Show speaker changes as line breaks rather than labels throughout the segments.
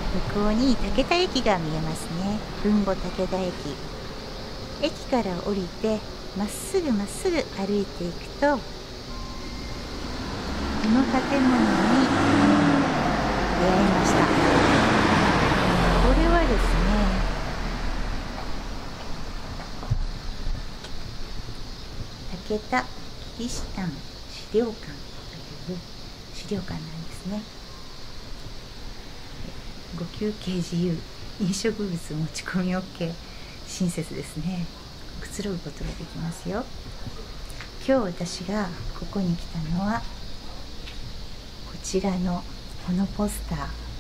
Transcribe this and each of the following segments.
向こうに武田駅が見えますね。豊後武田駅。駅から降りてまっすぐまっすぐ歩いていくと、この建物に出会いました。これはですね、武田キリシタン資料館という資料館なんですね。ご休憩自由、飲食物持ち込み OK、 親切ですね。くつろぐことができますよ。今日私がここに来たのは、こちらのこのポスター、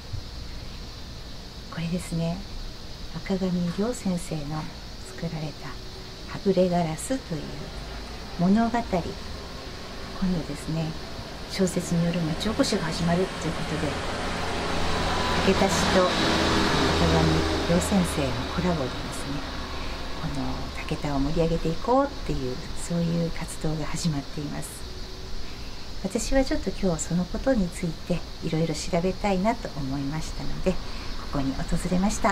これですね。赤上亮先生の作られたはぐれガラスという物語、今度ですね、小説による町おこしが始まるということで、武田氏と赤上亮先生のコラボでですね、この武田を盛り上げていこうっていう、そういう活動が始まっています。私はちょっと今日そのことについていろいろ調べたいなと思いましたので、ここに訪れました。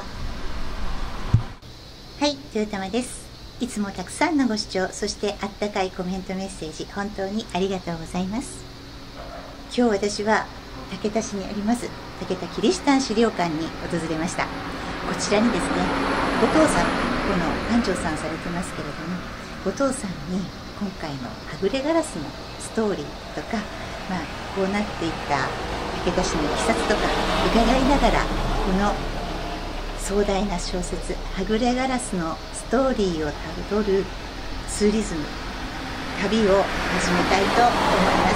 はい、豊玉です。いつもたくさんのご視聴、そしてあったかいコメントメッセージ、本当にありがとうございます。今日私は武田市にあります武田キリシタン資料館に訪れました。こちらにですね、後藤さん、この館長さんされてますけれども、後藤さんに今回のはぐれガラスのストーリーとか、こうなっていった武田市のいきさつとか伺いながら、この壮大な小説はぐれガラスのストーリーをたどるツーリズム、旅を始めたいと思います。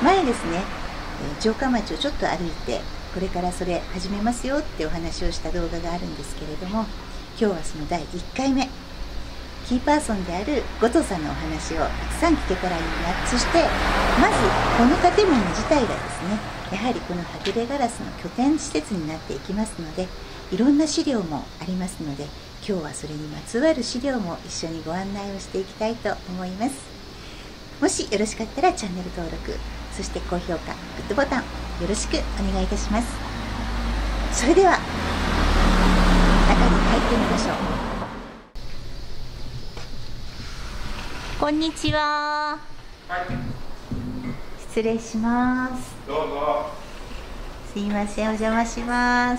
前ですね、城下町をちょっと歩いて、これからそれ始めますよってお話をした動画があるんですけれども、今日はその第1回目、キーパーソンである後藤さんのお話をたくさん聞けたらいいな。そしてまずこの建物自体がですね、やはりこのはぐれガラスの拠点施設になっていきますので、いろんな資料もありますので、今日はそれにまつわる資料も一緒にご案内をしていきたいと思います。もしよろしかったらチャンネル登録、そして高評価、グッドボタンよろしくお願いいたします。それでは中に入ってみましょう。こんにちは。
はい、
失礼します。
どうぞ。
すいません、お邪魔します。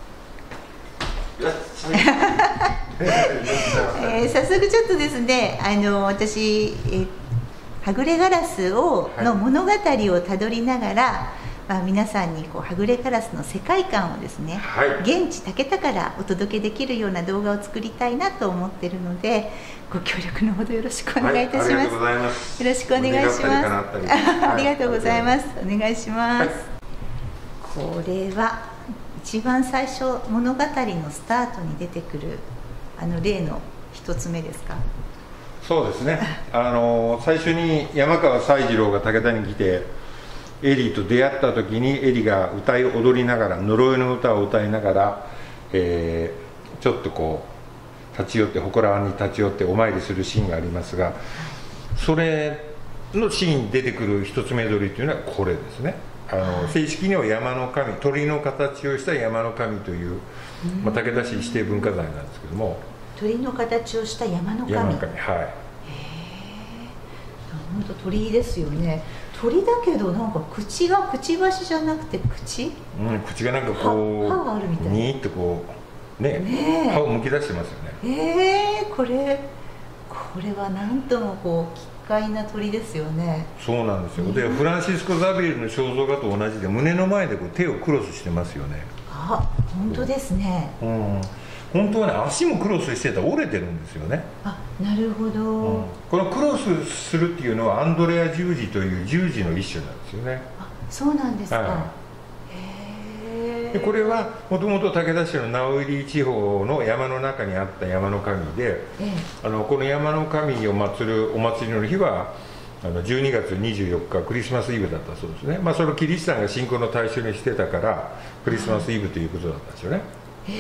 早速ちょっとですね、私、はぐれガラスの物語をたどりながら、皆さんにはぐれガラスの世界観をですね、現地武田からお届けできるような動画を作りたいなと思っているので、ご協力のほどよろしくお願いいたします。よろしくお願いします。ありがとうございます。お願いします。これは一番最初、物語のスタートに出てくる例の一つ目ですか？
そうですね。最初に山川才次郎が武田に来てエリーと出会った時に、エリーが歌い踊りながら、呪いの歌を歌いながら、ちょっとこう立ち寄って、祠に立ち寄ってお参りするシーンがありますが、それのシーンに出てくる一つ目鳥というのはこれですね。正式には山の神、鳥の形をした山の神という、武田市指定文化財なんですけども、
鳥の形をした山の神。
山の神、はい。
本当鳥居ですよね。鳥だけどなんか口がくちばしじゃなくて口、
口がなんかこう
歯があるみたいな、
にーってこうね、歯をむき出してますよね。
これはなんともこう奇怪な鳥ですよね。
そうなんですよ。でフランシスコ・ザビエルの肖像画と同じで、胸の前でこう手をクロスしてますよね。
あ、本当ですね。
本当はね、足もクロスしてたら折れてるんですよね。
あ、なるほど。
このクロスするっていうのはアンドレア十字という十字の一種なんですよね。
あ、そうなんですか。
でこれはもともと武田市の直入地方の山の中にあった山の神で、この山の神を祀るお祭りの日は12月24日クリスマスイブだったそうですね。それをキリシタンが信仰の対象にしてたからクリスマスイブということだったんですよね。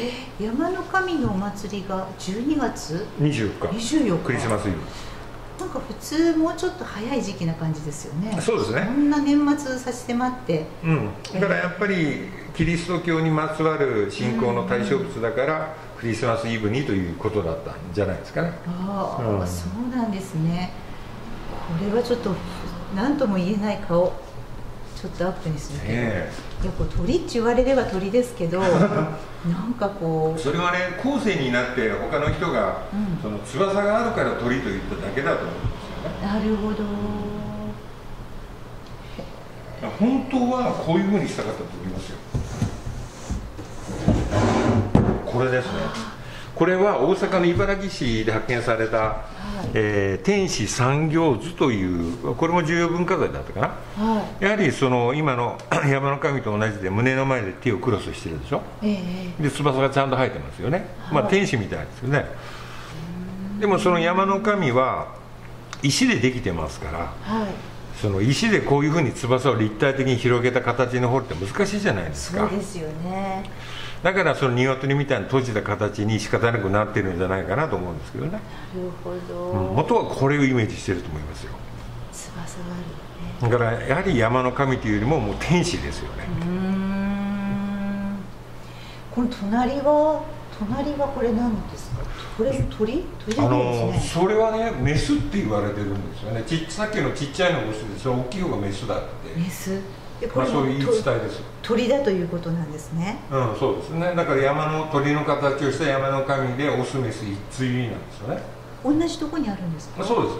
山の神のお祭りが12月
24日、
24日
クリスマスイブ。
なんか普通もうちょっと早い時期な感じですよね。
そうですね。
こんな年末差し迫って、
だからやっぱりキリスト教にまつわる信仰の対象物だから、クリスマスイブにということだったんじゃないですかね。
そうなんですね。これはちょっと何とも言えない顔、ちょっとアップにするけど、いやこう鳥って言われれば鳥ですけどなんかこう
それはね、後世になって他の人が、その翼があるから鳥と言っただけだと思うんですよね。
なるほど。
本当はこういうふうにしたかったと思いますよ。これですね。これは大阪の茨木市で発見された、天使三行図という、これも重要文化財だったかな、やはりその今の山の神と同じで胸の前で手をクロスしてるでしょ、で翼がちゃんと生えてますよね、天使みたいですよね。でもその山の神は石でできてますから、その石でこういうふうに翼を立体的に広げた形の彫るって難しいじゃないですか。
そうですよね。
だからその鶏みたいな閉じた形に仕方なくなってるんじゃないかなと思うんですけどね。なる
ほど、
元はこれをイメージしてると思いますよ。
翼があるよね。
だからやはり山の神というよりももう天使ですよね。
この隣はこれ何ですか。これ鳥じゃないですね。
それはねメスって言われてるんですよね。さっきのちっちゃいのがオスで、それ大きい方がメスだって。
メス。これ
そういう言い伝えです。
鳥だということなんですね。
そうですね。だから山の鳥の形をした山の神でオスメス一対なんですよね。
同じとこにあるんですか。
そうです。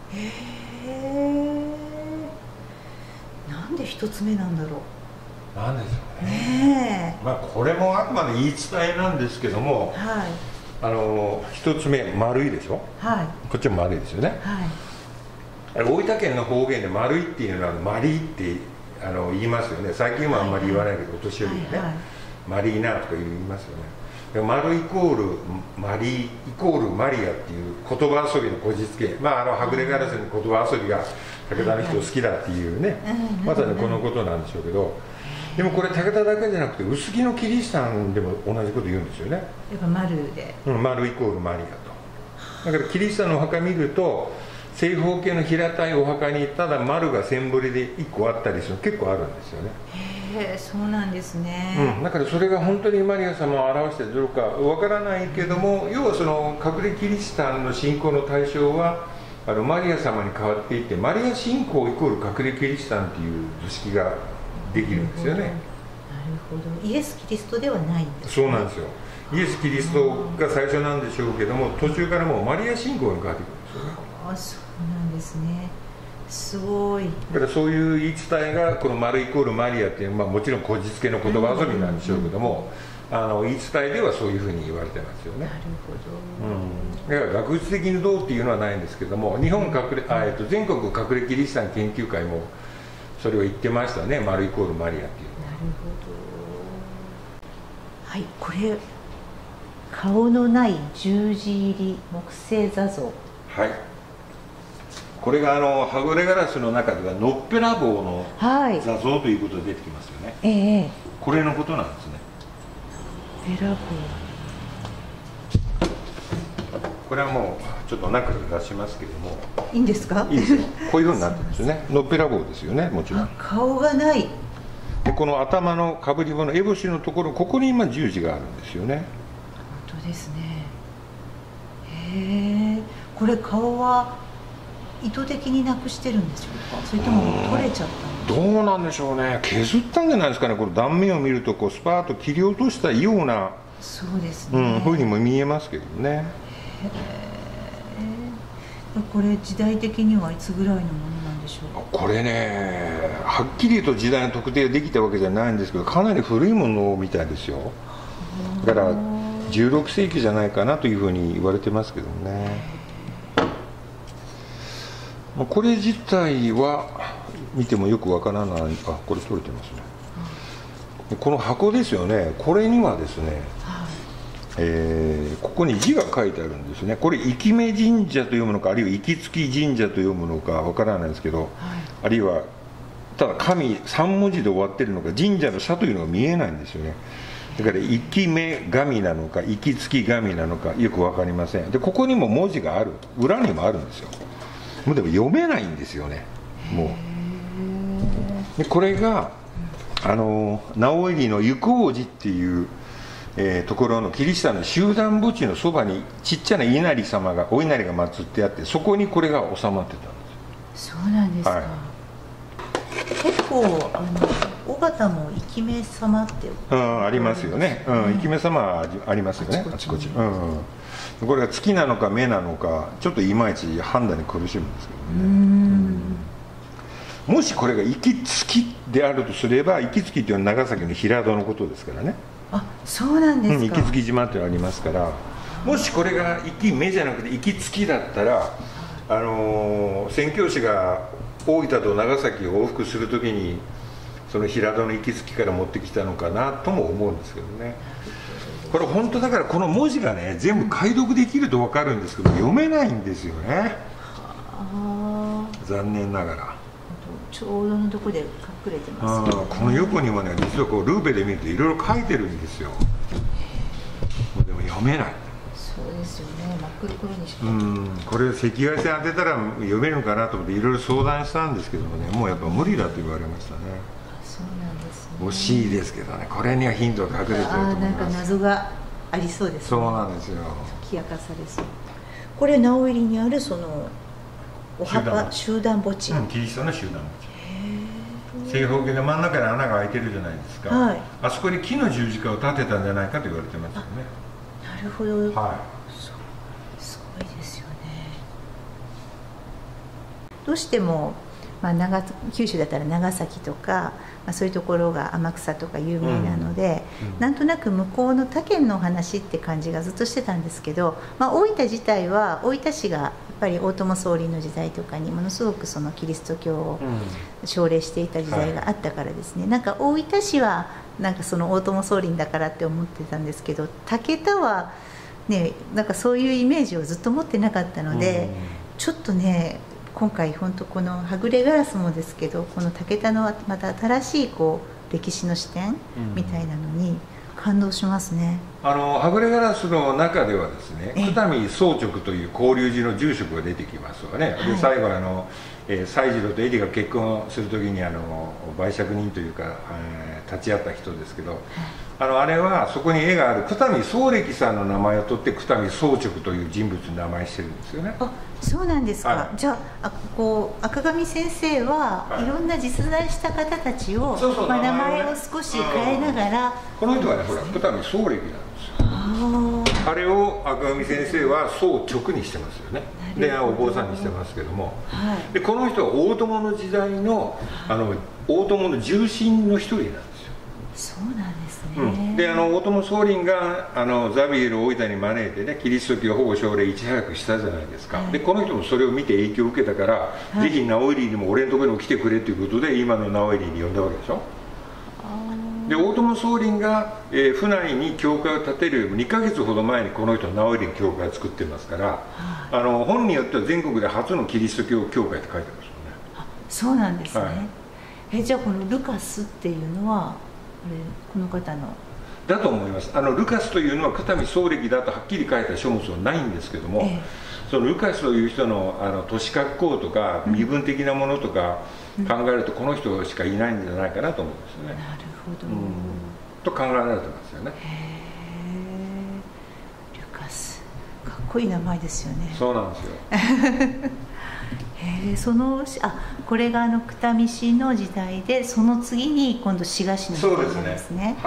なんで一つ目なんだろう。
なんでしょうね。これもあくまで言い伝えなんですけども、一つ目丸いでしょ。こっちも丸いですよね。大分県の方言で丸いっていうのはマリーって言いますよね。最近はあんまり言わないけど、お年寄りでね、マリーナとか言いますよね。丸イコールマリーイコールマリアっていう言葉遊びのこじつけ、はぐれガラスの言葉遊びが武田の人好きだっていうね、まさにこのことなんでしょうけど、でもこれ武田だけじゃなくて臼杵のキリシタンでも同じこと言うんですよね。
やっぱ丸で、
丸イコールマリアと。だからキリシタンのお墓見ると正方形の平たいお墓にただ丸が線彫りで1個あったりするの結構あるんですよね。
そうなんですね。
だからそれが本当にマリア様を表しているのかわからないけども、要はその隠れキリシタンの信仰の対象はマリア様に変わっていて、マリア信仰イコール隠れキリシタンという図式ができるんですよね。なる
ほど。イエス・キリストではないんですね。
そうなんですよ。イエス・キリストが最初なんでしょうけども、途中からもうマリア信仰に変わってくるんですよね。
そうなんですね。すごい。
だからそういう言い伝えがこの丸イコールマリアっていう、もちろんこじつけの言葉遊びなんでしょうけども、言い伝えではそういうふうに言われてますよね。
なるほ
ど。だから学術的にどうっていうのはないんですけども、全国隠れキリシタン研究会もそれを言ってましたね。丸イコールマリアっていうのは。なる
ほど。はい、これ顔のない十字入り木製座像。
はい。これがはぐれガラスの中ではのっぺらぼうの座像ということで出てきますよね。これのことなんですね。
のっぺらぼう。
これはもうちょっと中に出しますけども。
いいんですか？
いいですよ。こういうふうになってるんですよね。のっぺらぼうですよね、もちろん。
顔がない。
でこの頭のかぶり物、烏帽子のところ、ここに今十字があるんですよね。
本当ですね。これ顔は意図的になくしてるんでしょうか、それとも取れちゃった
の？どうなんでしょうね。削ったんじゃないですかね。これ断面を見るとスパーッと切り落としたような、
そうですね、
ふうにも見えますけどね。
これ時代的にはいつぐらいのものなんでしょうか？
これね、はっきりと時代の特定ができたわけじゃないんですけど、かなり古いものみたいですよ。だから16世紀じゃないかなというふうに言われてますけどね。これ自体は見てもよくわからない。これ取れてますね。この箱ですよね。これにはですね、ここに字が書いてあるんですね。これ生目神社と読むのか、あるいは生月神社と読むのかわからないですけど、あるいはただ神3文字で終わってるのか、神社の社というのが見えないんですよね。だから生目神なのか生月神なのかよく分かりません。でここにも文字がある、裏にもあるんですよ。 もうでも読めないんですよね、もう。でこれが直入の行王寺っていう、ところのキリシタンの集団墓地のそばにちっちゃな稲荷様がお稲荷が祀ってあって、そこにこれが収まってたんで
す。そうなんですか、はい、結構尾形も生き目様って、
ありますよね、生き目様はありますよね、あちこち。これが月なのか目なのかちょっといまいち判断に苦しむんですけどね。もしこれが行きつきであるとすれば、行きつきっていうのは長崎の平戸のことですからね。
あ、そうなんですか。
行きつき島っていうのがありますから、もしこれが行き目じゃなくて行きつきだったら、宣教師が大分と長崎を往復するときにその平戸の行きつきから持ってきたのかなとも思うんですけどね。これ本当だから、この文字がね全部解読できると分かるんですけど、読めないんですよね、残念ながら。
ちょうどのとこで隠れてますけど、
この横にもね、実はこうルーペで見るといろいろ書いてるんですよ。でも読めない。
そうですよね、真っ黒黒にしか。
これ赤外線当てたら読めるのかなと思っていろいろ相談したんですけどもね、もうやっぱ無理だと言われましたね。
そうなんですね。
惜しいですけどね、これにはヒントが隠れてると思います。
なんか謎がありそうですね。
そうなんですよ。
解き明かされそう。これ直入にあるそのお墓集団墓地、
キリストの集団墓地。正方形で真ん中に穴が開いてるじゃないですか、はい、あそこに木の十字架を立てたんじゃないかと言われてますよね。
なるほど、
はい、
すごいですよね。どうしても、九州だったら長崎とか、そういうところが天草とか有名なので、なんとなく向こうの他県のお話って感じがずっとしてたんですけど、大分自体は大分市がやっぱり大友宗麟の時代とかにものすごくそのキリスト教を奨励していた時代があったからですね、なんか大分市はなんかその大友宗麟だからって思ってたんですけど、竹田はね、なんかそういうイメージをずっと持ってなかったので、ちょっとね今回本当このはぐれガラスもですけど、この竹田のまた新しいこう歴史の視点みたいなのに感動しますね。
はぐれガラスの中ではですね、久田宗直という興隆寺の住職が出てきますわね。で最後西次郎とエリが結婚する時に媒酌人というか、立ち会った人ですけど、あれはそこに絵がある久田宗暦さんの名前を取って久田宗直という人物に名前してるんですよね。
あ、そうなんですか。はい、じゃあ赤上先生はいろんな実在した方たちを、名前を少し変えながら、
この人はね、ほら久田宗暦なんですよ。あれを赤上先生は宗直にしてますよね。でお坊さんにしてますけども、でこの人は大友の時代の大友の重臣の一人なんですよ。
そうなんですね。
で大友宗麟がザビエルを大分に招いてね、キリスト教保護奨励いち早くしたじゃないですか。でこの人もそれを見て影響を受けたから、ぜひ直入にも俺のところにも来てくれということで今の直入に呼んだわけでしょ。で大友宗麟が、府内に教会を建てるよりも2ヶ月ほど前にこの人直入に教会を作ってますから、本によっては全国で初のキリスト教教会って書いてますよね。
あ、そうなんですね。じゃあこのルカスっていうのはこの方の
だと思います。ルカスというのは久田宗暦だとはっきり書いた書物はないんですけども、そのルカスという人の年格好とか身分的なものとか考えると、この人しかいないんじゃないかなと思うんですよね。
なるほど、
と考えられてますよね。
ルカス、かっこいい名前ですよね。
そうなんですよ。
これが久田見市の時代で、その次に今度滋賀市の時代なんですね。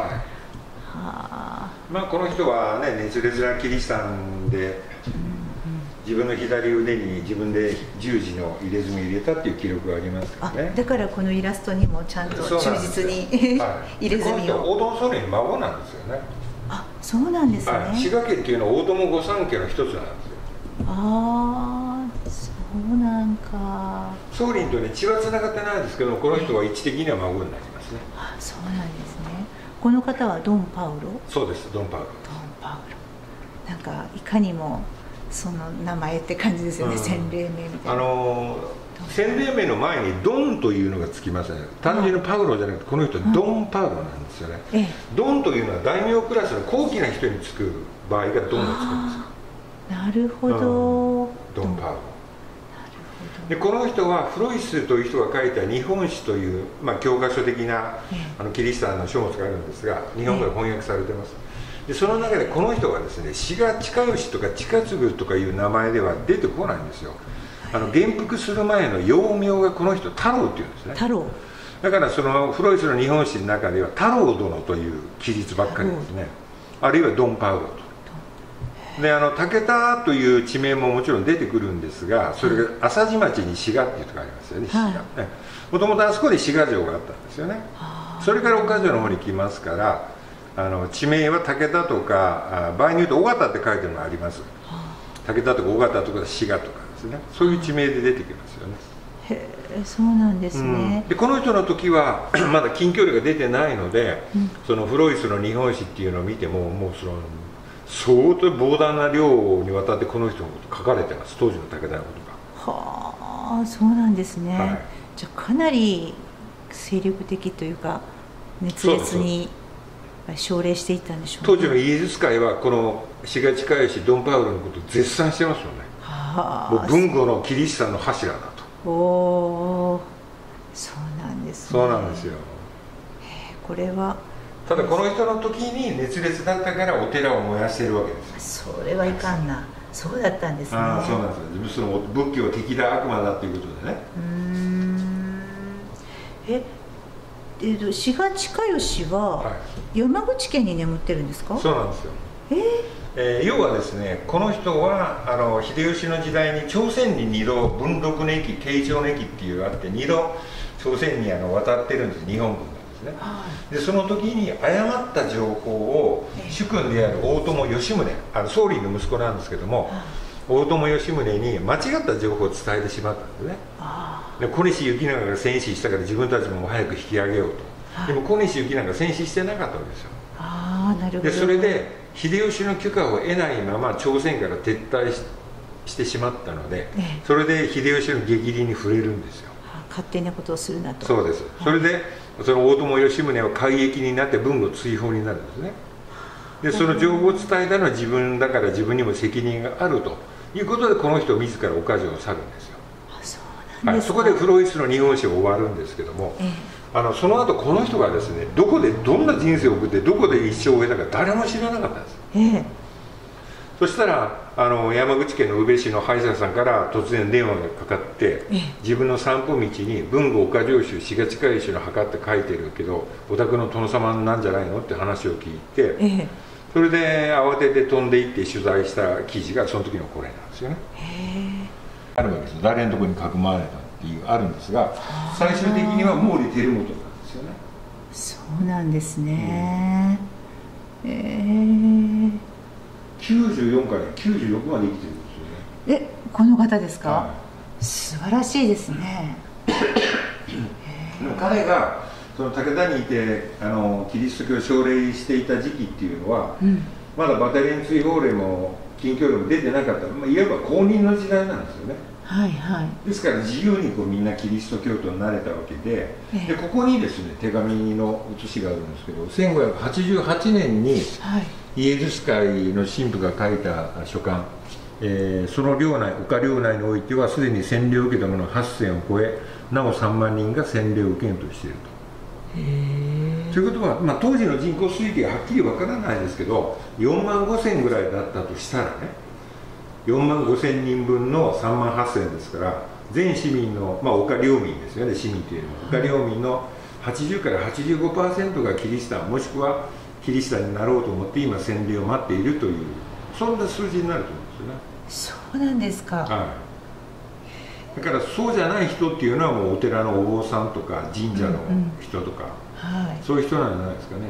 この人はね、熱烈なキリシタンで、自分の左腕に自分で十字の入れ墨を入れたっていう記録がありますからね。
だからこのイラストにもちゃんと忠実に入れ墨を。
大友宗麟の孫なんですよね。
あ、そうなんですね。
滋賀家っていうのは大友御三家の一つなんですよ。
ああ、そうなんか。
宗麟とね血はつながってないんですけど、この人は位置的には孫になりますね。
あ、そうなんですね。この方はドン・パウロ。
そうです、ドン・パウロ。
ドン・パウロ。なんかいかにもその名前って感じですよね。洗礼名みたいな。
洗礼名の前にドンというのがつきますね。単純にパウロじゃなくて、この人はドン・パウロなんですよね。ドンというのは大名クラスの高貴な人につく場合がドンがつくんですよ。
なるほど。
ドン・パウロ。 でこの人はフロイスという人が書いた日本史という、教科書的なキリシタンの書物があるんですが、日本語で翻訳されてます。でその中でこの人がですね、志賀親吉とか親次とかいう名前では出てこないんですよ。元服する前の幼名がこの人太郎っていうんですね。
太郎。
だからそのフロイスの日本史の中では太郎殿という記述ばっかりですね。あるいはドン・パウロと。で武田という地名ももちろん出てくるんですが、それが朝地町に滋賀っていうところがありますよね。滋賀ね、もともとあそこで滋賀城があったんですよね。それから岡城の方に来ますから、地名は武田とか、場合によって尾形って書いてるのがあります。武田とか尾形とか滋賀とかですね、そういう地名で出てきますよね。
へえ、そうなんですね。
でこの人の時はまだ近距離が出てないので、そのフロイスの日本史っていうのを見ても、もうその相当膨大な量にわたってこの人のこと書かれてます、当時の武田のことが。
はあ、そうなんですね。はい、じゃあかなり精力的というか熱烈に奨励していったんでしょうね。
当時のイエズス会はこの志賀親吉ドン・パウロのことを絶賛してますよね。はあ、もう文語のキリシタンの柱だと。
おお、そうなんですね。
そうなんですよ。
これは
ただこの人の時に熱烈だったからお寺を燃やしてるわけです
よ。それはいかんな。そうだったんですね。
ああ、そうなんですよ。その仏教は敵だ、悪魔だということでね。
志賀親吉は山口県に眠ってるんですか？
そうなんですよ。要はですね、この人は秀吉の時代に朝鮮に2度文禄の駅、慶長の駅っていうのがあって2度朝鮮に渡ってるんです、日本軍がですね。でその時に誤った情報を主君である大友義宗、宗麟の息子なんですけども、大友義宗に間違った情報を伝えてしまったんですね。で小西行長が戦死したから自分たちも早く引き上げようと。でも小西行長が戦死してなかったわけですよ。
なるほど。
でそれで秀吉の許可を得ないまま朝鮮から撤退してしまったので、それで秀吉の逆鱗に触れるんですよ。
勝手なことをするなと。
そうです。それでその大友義宗は改易になって文武追放になるんですね。でその情報を伝えたのは自分だから自分にも責任があるということで、この人自ら岡城を去るんですよ。
そうなんですか。
そこでフロイスの日本史が終わるんですけども、その後この人がですね、どこでどんな人生を送ってどこで一生を終えたか誰も知らなかったんです。そしたら山口県の宇部市の歯医者さんから突然電話がかかって、自分の散歩道に文具岡城集志賀親吉の墓って書いてるけどお宅の殿様なんじゃないのって話を聞いて、それで慌てて飛んで行って取材した記事がその時のこれなんですよね。あるわけです。誰のところにかくまわれたっていうあるんですが、最終的には毛利輝元なんですよね。
そうなんですね。
94から96まで生きてるんですよね。
この方ですか？素晴らしいですね。
でも彼がその武田にいてキリスト教を奨励していた時期っていうのは、まだバタリアン追放令も禁教令も出てなかった、いわば公認の時代なんですよね。ですから自由にみんなキリスト教徒になれたわけで、でここにですね手紙の写しがあるんですけど、1588年にイエズス会の神父が書いた書簡、その領内岡領内においてはすでに洗礼を受けた者8000を超え、なお3万人が洗礼を受けんとしていると。ということは、当時の人口推計がはっきりわからないですけど4万5000ぐらいだったとしたらね、4万5000人分の3万8000ですから、全市民の、岡領民ですよね、市民というのは岡領民の80から 85% がキリシタンもしくはキリシタンになろうと思って今洗礼を待っているという、そんな数字になると思うんですよね。
そうなんですか。
だからそうじゃない人っていうのはもうお寺のお坊さんとか神社の人とか、そういう人なんじゃないですかね。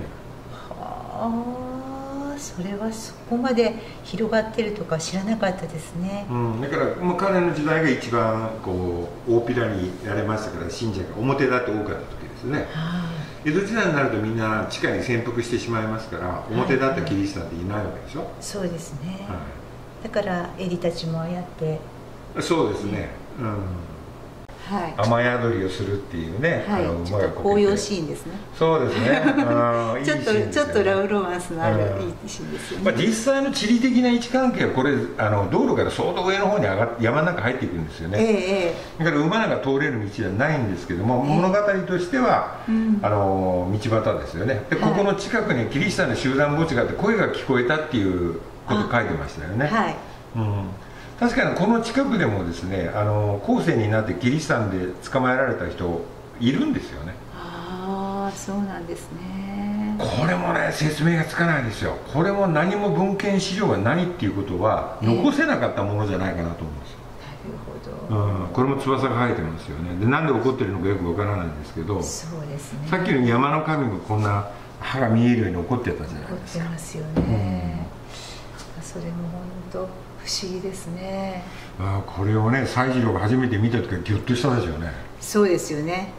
それはそこまで広がってるとか知らなかったですね。
だから彼の時代が一番大っぴらになれましたから、信者が表立って多かった時ですね。江戸時代になるとみんな地下に潜伏してしまいますから、表立ったキリシタンっていないわけでしょ。
そうですね。だからエリたちもああやって。
そうですね。 雨宿りをするっていうね、
ちょっと紅葉シーンですね。
そうですね。
ちょっとラブロマンスのあるいいシーンですよね。
実際の地理的な位置関係はこれ道路から相当上の方に上がって山の中入っていくんですよね。だから馬が通れる道じゃないんですけども、物語としては道端ですよね。でここの近くにキリシタンの集団墓地があって声が聞こえたっていうこと書いてましたよね。確かにこの近くでもですね、後世になってキリシタンで捕まえられた人いるんですよね。
ああ、そうなんですね。
これもね、説明がつかないですよ。これも何も文献資料がないっていうことは残せなかったものじゃないかなと思うんですよ。なるほど。これも翼が生えてますよね。で、なんで起こってるのかよくわからないんですけど、
そうですね。
さっきの山の神もこんな歯が見えるように起こってたじゃないですか。
起こってますよね。それも本当不思議ですね。
これをね、西次郎が初めて見た時はギュッとしたでしょうね。
そうですよね。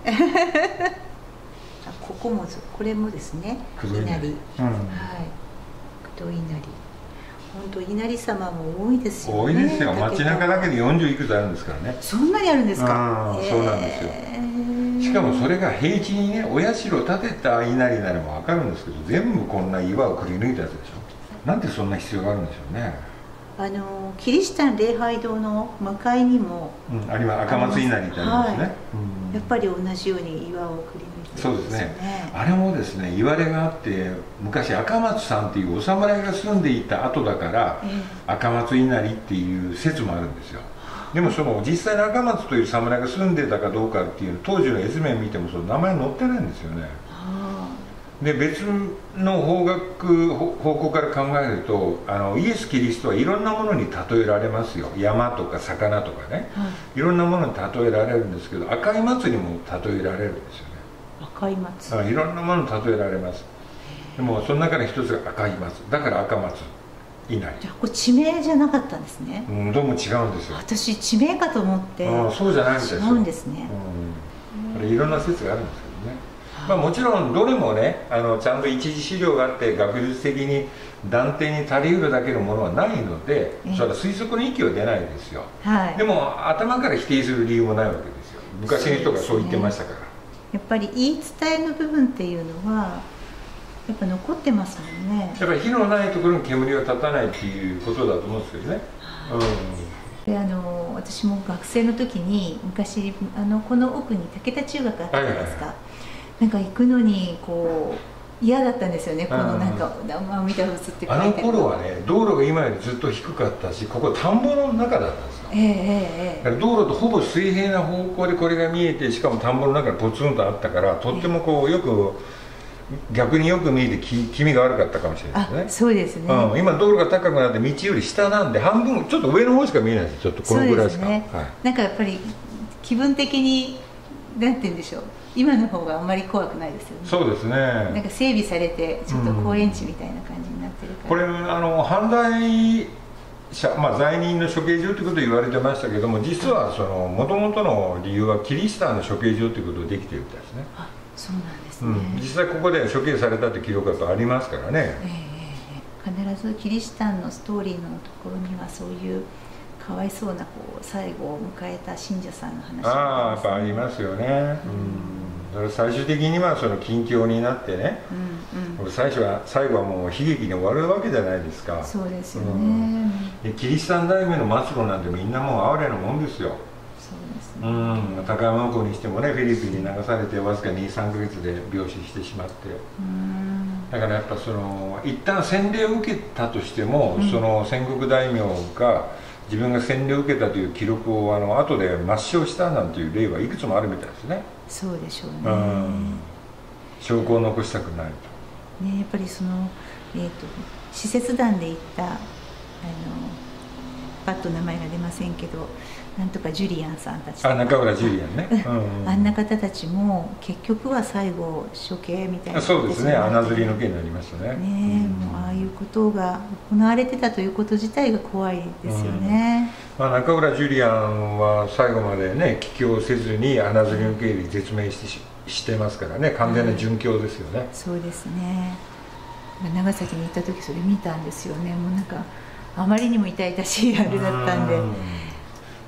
これもですね、稲荷、はい、工藤稲荷、本当稲荷様も多いですよね。
多いですよ。街中だけで40いくつあるんですからね。
そんなにあるんですか。
そうなんですよ。しかもそれが平地にね、お社を建てた稲荷ならば分かるんですけど、全部こんな岩をくり抜いたやつでしょ。なんでそんな必要があるんでしょうね。
キリシタン礼拝堂の向かいにも、
あります。赤松稲荷ってありますね。
やっぱり同じように岩をくり抜いてるんですよね。そうですね。
あれもですね、言われがあって、昔赤松さんっていうお侍が住んでいた後だから、赤松稲荷っていう説もあるんですよ。でも実際に赤松という侍が住んでたかどうかっていう当時の絵図面見てもその名前載ってないんですよね。で別の方向から考えるとイエス・キリストはいろんなものに例えられますよ。山とか魚とかね、いろんなものに例えられるんですけど、赤い松にも例えられるんですよね。
赤い松、
いろんなものに例えられます。でもその中の一つが赤い松だから赤松稲荷。
じゃあこれ地名じゃなかったんですね。
どうも違うんですよ。
私地名かと思って。
そうじゃないんですよ。
違うんですね。
いろんな説があるんですけどね。もちろんどれもねちゃんと一次資料があって学術的に断定に足りうるだけのものはないので、それは推測の域は出ないですよ。でも頭から否定する理由もないわけですよ。昔の人がそう言ってましたから。
やっぱり言い伝えの部分っていうのはやっぱ残ってますもんね。
やっぱり火のないところに煙が立たないっていうことだと思うんですけどね。
で私も学生の時に昔この奥に武田中学あったじゃないですか。なんか行くのにこう嫌だったんですよね。このなんか見たら映ってくる。
頃はね、道路が今よりずっと低かったし、ここ田んぼの中だったんですよ。だから道路とほぼ水平な方向でこれが見えて、しかも田んぼの中にポツンとあったから、とってもこう逆によく見えて気味が悪かったかもしれないですね。
そうですね。
今道路が高くなって道より下なんで半分ちょっと上の方しか見えないです。ちょっとこのぐらいしか。
なんかやっぱり気分的になんて言うんでしょう。今の方があんまり怖くないですよね。
そうですね。
なんか整備されてちょっと公園地みたいな感じになってるから。
これ阪大罪人の処刑場ということを言われてましたけども、実はもともとの理由はキリシタンの処刑場ということでできているみたいですね。
そうなんですね。
実際ここで処刑されたという記録がありますからね。
必ずキリシタンのストーリーのところにはそういうかわいそうな最後を迎えた信者さんの話
やっぱありますよね。それ最終的には近況になってね、最後はもう悲劇に終わるわけじゃないですか。
そうですよね。
キリシタン大名の末路なんてみんなもう哀れなもんですよ。
そうですね。
高山湖にしてもね、フィリピンに流されてわずか2、3ヶ月で病死してしまって、だからやっぱ一旦洗礼を受けたとしても、戦国大名が自分が洗礼を受けたという記録を後で抹消したなんていう例はいくつもあるみたいですね。
そうでしょうね。
証拠を残したくない
と。やっぱり使節団で行ったパッと名前が出ませんけど、なんとかジュリアンさんたち、
中村ジュリアンね、
あんな方たちも結局は最後処刑みたいな。
そうですね、穴釣りの件になりましたね。
もうああいうことが行われてたということ自体が怖いですよね。
中村ジュリアンは最後までね帰郷せずに穴釣りの刑で絶命してますからね、完全な殉教ですよね。
そうですね。長崎に行った時それ見たんですよね。もうなんかあまりにも痛々しいあれだったんで。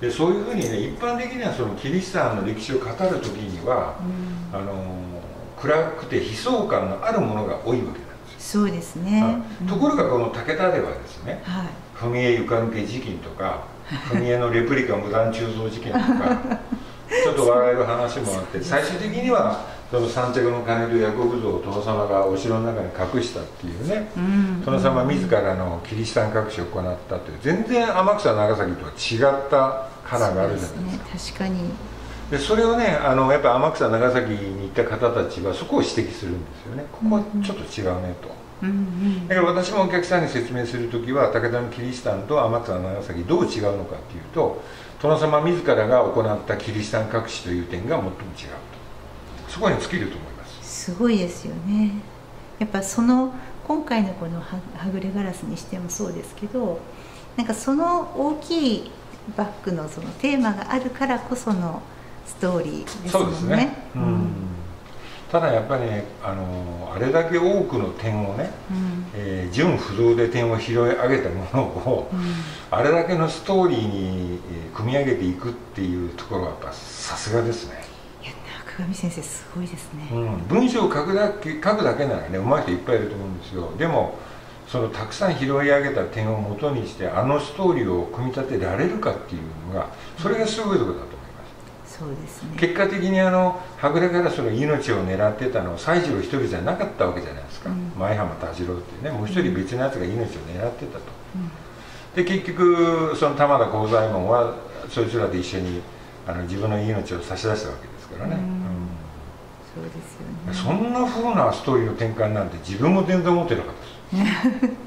でそういうふうにね、一般的にはそのキリシタンの歴史を語る時には、暗くて悲壮感のあるものが多いわけなんですよ。
そうですね。
ところがこの武田ではですね、踏絵床抜け事件とか踏絵のレプリカ無断鋳造事件とかちょっと笑える話もあって、最終的にはその三着の鐘とヤコブ像を殿様がお城の中に隠したっていうね、殿様自らのキリシタン隠しを行ったという、全然天草長崎とは違ったカラーがあるじゃないですか。
確かに。
でそれをね、やっぱ天草長崎に行った方たちはそこを指摘するんですよね。ここはちょっと違うねと。だから私もお客さんに説明する時は、武田のキリシタンと天草長崎どう違うのかっていうと、殿様自らが行ったキリシタン隠しという点が最も違うと、そこに尽きると思います。
すごいですよね。やっぱその今回のこのはぐれガラスにしてもそうですけど、なんかその大きいバックのそのテーマがあるからこそのストーリーですもんね。そうですね。
ただやっぱりね、あれだけ多くの点をね、純不動で点を拾い上げたものを、あれだけのストーリーに組み上げていくっていうところはやっぱさすがですね。
いや、中上先生すごいですね。
文章を書くだけならね、上手い人いっぱいいると思うんですよ。でもそのたくさん拾い上げた点をもとにしてあのストーリーを組み立てられるかっていうのが、それがすごいところだと思います。
そうですね。
結果的にはぐれガラスの命を狙ってたのは西次郎一人じゃなかったわけじゃないですか。前浜田次郎っていうね、もう一人別のやつが命を狙ってたと。で結局その玉田幸左衛門はそいつらで一緒に自分の命を差し出したわけですからね。
そうですよね。
そんな風なストーリーの展開なんて自分も全然思ってなかったです。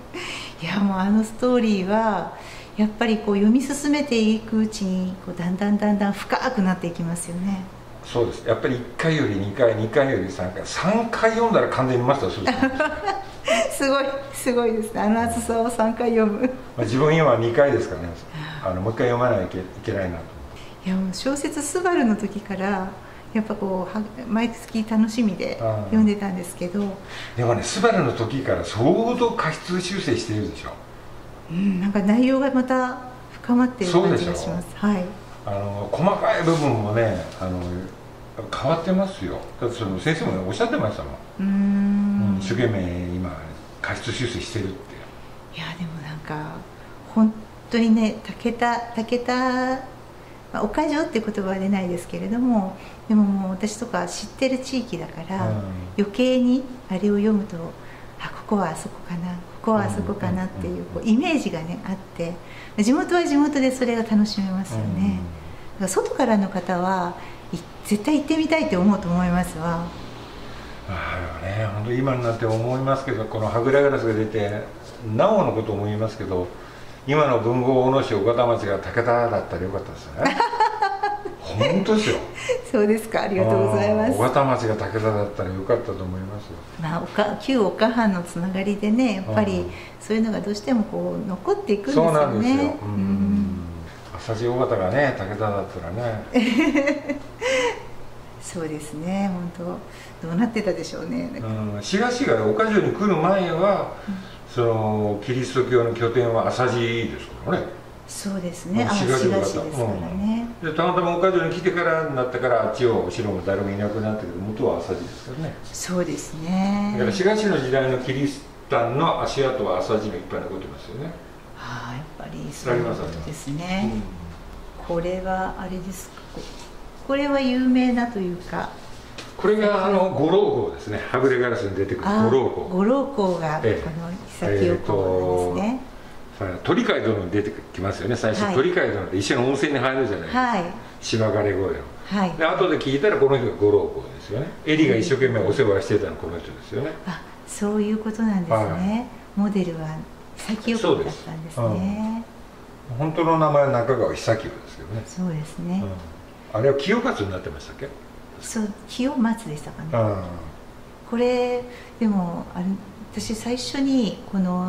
いや、もうストーリーはやっぱりこう読み進めていくうちにこうだんだん深くなっていきますよね。
そうです。やっぱり1回より2回、2回より3回、3回読んだら完全にマスターする
すごいですね。厚さを3回読む。
自分今2回ですからね。もう1回読まないといけないなと。
いや、もう小説「スバルの時からやっぱこう毎月楽しみで読んでたんですけど、
でもね、スバルの時から相当過失修正しているでしょ。
なんか内容がまた深まっている感じがします。はい。
細かい部分もね、変わってますよ。だってその先生も、ね、おっしゃってましたもん。一生懸命今過失修正してるって。
いや、でもなんか本当にね、武田岡城っていう言葉は出ないですけれども、でももう私とか知ってる地域だから、余計にあれを読むと、ここはあそこかな、ここはあそこかなっていうイメージがねあって、地元は地元でそれが楽しめますよね。だから外からの方は絶対行ってみたいって思うと思いますわ。
本当今になって思いますけど、このはぐれガラスが出てなおのことを思いますけど、今の文豪大野市岡田町が武田だったらよかったですよね。本当ですよ。
そうですか。ありがとうございます。
岡田町が武田だったらよかったと思いますよ。
旧岡藩のつながりでね、やっぱりそういうのがどうしてもこう残っていくんですよね。そうなんですよ。
浅地尾形がね、武田だったらね。
そうですね。本当どうなってたでしょうね。
滋賀市が岡城に来る前は、そのキリスト教の拠点は浅地ですからね。
そうですね。滋賀市ですからね。
でたまたま岡城に来てからになったから、あっちをお城も誰もいなくなったけど、元は浅地ですからね。
そうですね。
だから滋賀市の時代のキリシタンの足跡は浅地にいっぱい残ってますよね。
やっぱりそういうことですね。これはあれですか。これは有名なというか。
これが五郎香ですね。はぐれガラスに出てくる五郎香。
五郎香がこの久清香ですね。
鳥飼殿に出てきますよね。最初鳥飼殿で一緒に温泉に入るじゃないですか。芝枯れ声の。で後で聞いたらこの人が五郎香ですよね。エリが一生懸命お世話してたのこの人ですよね。
そういうことなんですね。モデルは久清香だったんですね。
本当の名前は中川久清ですけどね。
そうですね。
あれは清勝になってましたっけ？
そう、清松でしたかね。これでも私最初にこの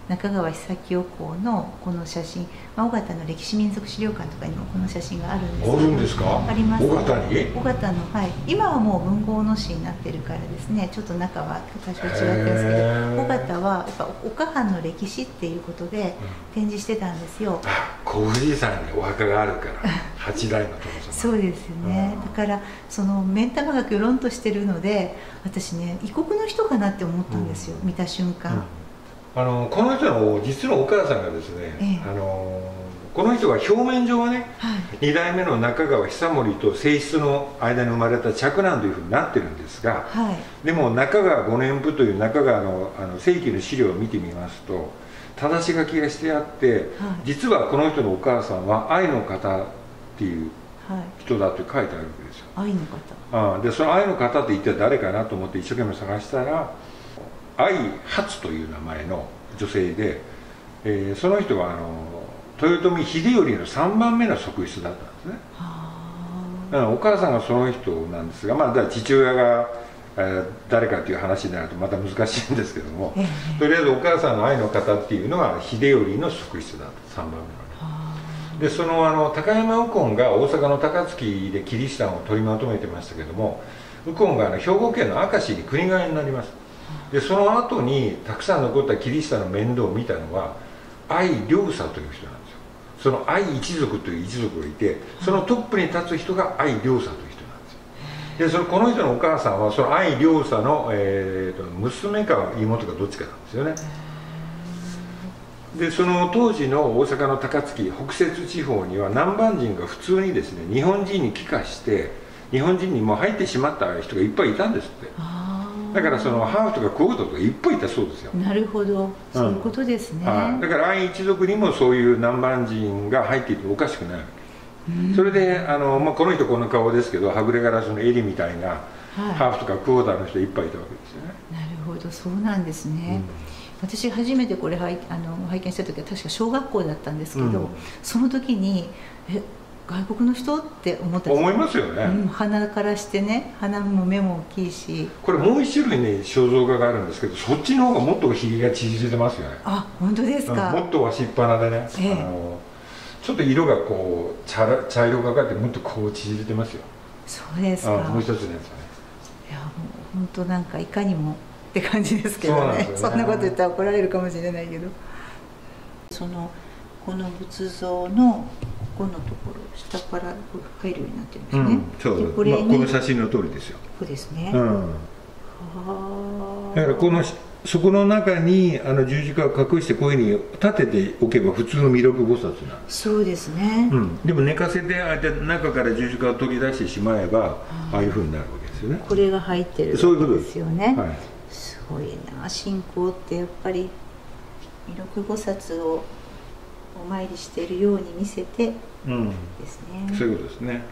中川久清公のこの写真、尾形の歴史民族資料館とかにもこの写真があるんですけど。
あるんですか？
あります。
尾形に？
尾形の、はい、今はもう文豪の詩になってるからですね、ちょっと中は多少違ってるんですけど、尾形はやっぱ岡藩の歴史っていうことで展示してたんですよ。
小藤さんにお墓があるから八代の殿様。
そうですよね。だからその目ん玉がギョロンとしてるので、私ね、異国の人かなって思ったんですよ、見た瞬間。
この人の実のお母さんがですね、この人は表面上はね、2代目の中川久盛と正室の間に生まれた嫡男というふうになってるんですが、でも中川五年譜という中川の正規の資料を見てみますと、正し書きがしてあって、実はこの人のお母さんは愛の方っていう人だって書いてあるわけですよ。
愛の方。
でその愛の方って一体誰かなと思って一生懸命探したら、愛初という名前の女性で、その人は豊臣秀頼の3番目の側室だったんですね。お母さんがその人なんですが、だから父親が誰かという話になるとまた難しいんですけども、とりあえずお母さんの愛の方っていうのは秀頼の側室だった3番目の。でその高山右近が大阪の高槻でキリシタンを取りまとめてましたけども、右近が兵庫県の明石に国替えになります。でその後にたくさん残ったキリシタンの面倒を見たのは愛良佐という人なんですよ。その愛一族という一族がいて、そのトップに立つ人が愛良佐という人なんですよ。でこの人のお母さんはその愛良佐の、娘か妹かどっちかなんですよね。でその当時の大阪の高槻北摂地方には南蛮人が普通にですね、日本人に帰化して日本人にもう入ってしまった人がいっぱいいたんですって。だからそのハーフとかクオートとかいっぱいいたそうですよ。
なるほど、そういうことですね。
だから愛一族にもそういう南蛮人が入っていてもおかしくないわけ。それでこの人この顔ですけど、はぐれガラスの襟みたいな、ハーフとかクォーターの人いっぱいいたわけですよね。
なるほど、そうなんですね。私初めてこれ拝見した時は確か小学校だったんですけど、その時に外国の人って思ったんです。
思いますよね。
鼻からしてね、鼻も目も大きいし。こ
れもう一種類ね肖像画があるんですけど、そっちの方がもっとひげが縮れてますよね。
あ、本当ですか。
もっとわしっぱなでね、ちょっと色がこう茶色がかってもっとこう縮れてますよ。
そうですか。
もう一つのやつはね。
いやもう本当なんかいかにもって感じですけどね。そんなこと言ったら怒られるかもしれないけど。この仏像のここのところ下から入るようになってるんですね。
そう、この写真の通りですよ。
ここですね。
だからそこの中に十字架を隠してこういうふうに立てておけば普通の弥勒菩薩なんです。
そうですね。
でも寝かせて中から十字架を取り出してしまえばああいうふうになるわけですよね。
これが入ってるわけですよね。すごいな、信仰ってやっぱり弥勒菩薩をお参りしているように見せてですね。
そういうことですね。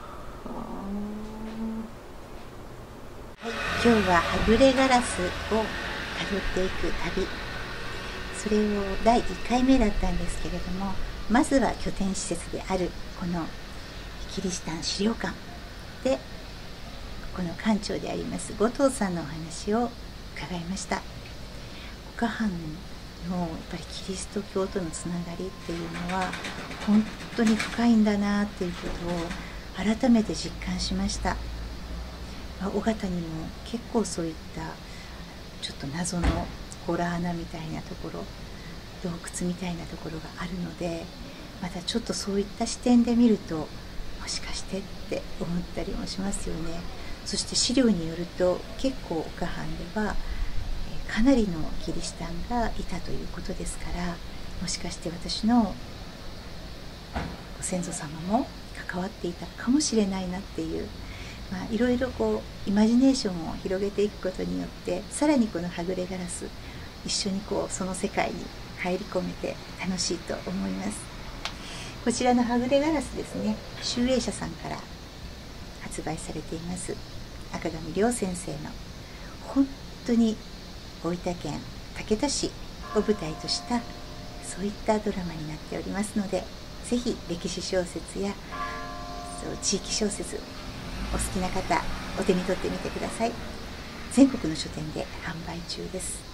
今日ははぐれガラスをたどっていく旅、それを第1回目だったんですけれども、まずは拠点施設であるこのキリシタン資料館でこの館長であります後藤さんのお話を伺いました。岡藩のやっぱりキリスト教とのつながりっていうのは本当に深いんだなっていうことを改めて実感しました。尾形にも結構そういったちょっと謎の洞穴みたいなところ、洞窟みたいなところがあるので、またちょっとそういった視点で見るともしかしてって思ったりもしますよね。そして資料によると結構岡藩ではかなりのキリシタンがいたということですから、もしかして私のご先祖様も関わっていたかもしれないなっていう、いろいろこうイマジネーションを広げていくことによって、さらにこのはぐれガラス一緒にこうその世界に入り込めて楽しいと思います。こちらのはぐれガラスですね、集英社さんから発売されています赤上亮先生の本当に大分県竹田市を舞台としたそういったドラマになっておりますので、ぜひ歴史小説や地域小説お好きな方お手に取ってみてください。全国の書店で販売中です。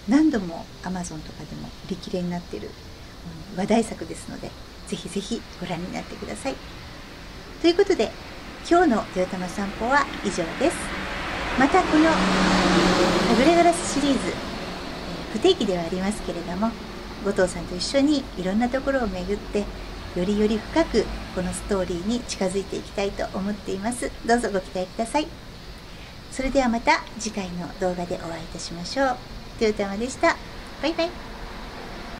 何度も Amazon とかでも売り切れになっている話題作ですので、ぜひぜひご覧になってください。ということで今日の豊玉散歩は以上です。またこのはぐれガラスシリーズ、不定期ではありますけれども、後藤さんと一緒にいろんなところを巡ってより深くこのストーリーに近づいていきたいと思っています。どうぞご期待ください。それではまた次回の動画でお会いいたしましょう。豊玉でした。バイバイ。